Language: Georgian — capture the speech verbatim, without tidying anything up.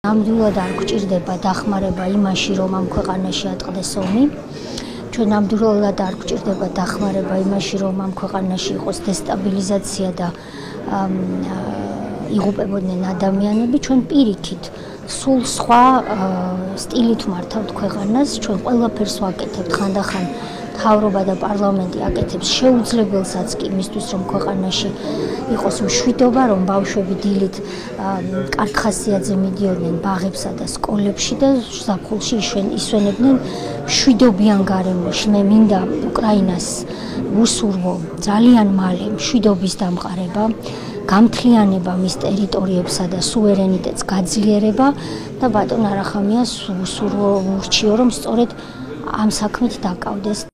ნამდვილად არ გვჭირდება დახმარება იმაში, რომ ამ ქვეყანაში ატყდეს ომი. ჩვენ ნამდვილად არ გვჭირდება დახმარება იმაში, რომ ამ ქვეყანაში იყოს დესტაბილიზაცია და იღუპებოდნენ ადამიანები. ჩვენ პირიქით სულ სხვა სტილით მართავთ ქვეყანას. ჩვენ ყველაფერს ვაკეთებთ ხანდახან მთავრობა და პარლამენტი აკეთებს შეუძლებელსაც კი იმისთვის, რომ ქვეყანაში იყოს მშვიდობა, რომ ბავშვები დილით კარგ ხასიათზე მიდიოდნენ ბაღებსა და სკოლებში და ზაფხულში ისვენებდნენ მშვიდობიან გარემოში. მე მინდა უკრაინას უსურვო ძალიან მალე მშვიდობის დამყარება, გამთლიანება მის ტერიტორიებსა და სუვერენიტეტს გაძლიერება და ბატონ არახამიას უსურვო ურჩიო, რომ სწორედ ამ საქმით დაკავდეს.